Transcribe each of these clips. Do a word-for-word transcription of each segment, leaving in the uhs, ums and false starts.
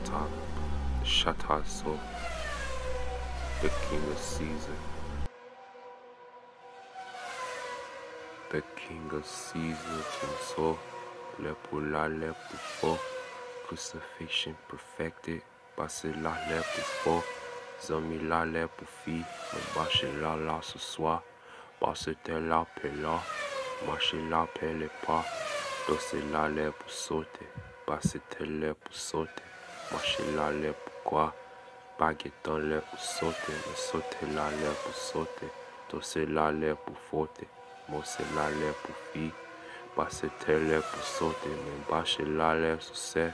top, the Shataso, the King of Caesar, the King of Caesar, Kinso, Lepula Lepufo, crucifixion perfected, Basila Lepufo, Zamila Lepufi, Mabashila La Suswa, Basitela Pela, Mashila Pelepa, Dosila Lepusote, Basitele Pusote, Mashila Lepukwa, Baguetan Lepusote, Mesotela Lepusote, Dosila Lepufote, Mosela Lepufi, Basitele Pusote, Membashila Lepuse,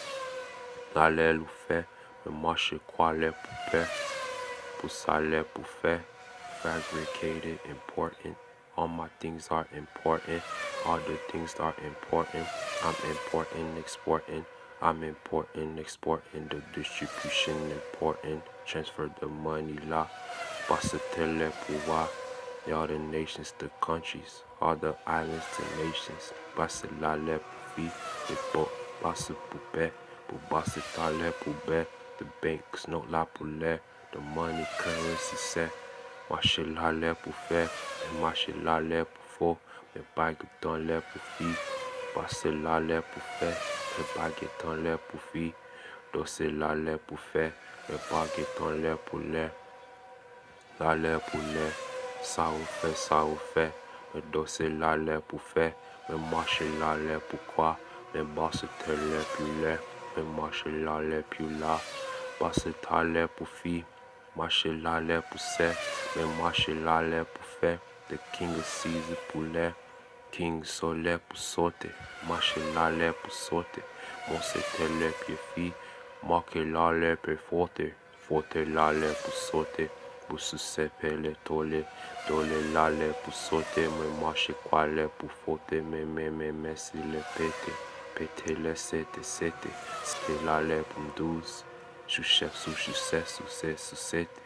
Lale Lufe, Memashe Kwale Pupe, Pusale Pufe, fabricated, important. All my things are important. All the things are important. I'm important, exporting. I'm important, exporting. The distribution important. Transfer the money la. Basatele Puwa. All the nations to countries. All the islands to nations. Basalale Pufi. Ipo Basapupe. Bubasitale Pube. The banks no la pule. The money currency set. Mashila le pour faire, mais machila le pour faux, mais bagueton le pour fi, basela le pour faire, mais bagueton le pour fi, dosela le pour faire, mais bagueton le pour l'air, la le pour l'air, ça ou fait, ça ou fait, mais dosela le pour faire, mais machila le pour quoi, mais basse te le plus l'air, mais machila le plus là, basse ta le pour fi. Mashila le pour se, mais mashila le pour faire, the King of Caesar pour l'air, King Sole pour sauter, mashila le pour sauter, mon c'était le pied fi, marqué la le pour forte, forte la le pour sauter, pour se séper le tole, tole la le pour sauter, mais marché quoi le pour faute, mais mais mais mais si le pété, pété le sete sete, c'était la le pour douze. Sous chef, sous succès, sous sous sete.